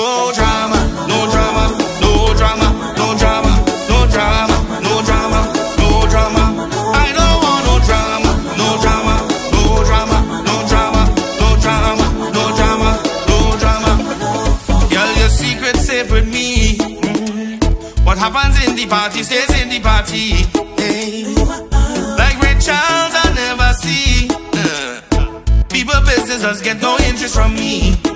no drama, no drama, no drama, no drama, no drama, no drama, no drama. I don't want no drama, no drama, no drama, no drama, no drama, no drama, no drama. Girl, your secret safe with me. What happens in the party stays in the party. Hey. Like Red Charles, I never see. People business just get no interest from me.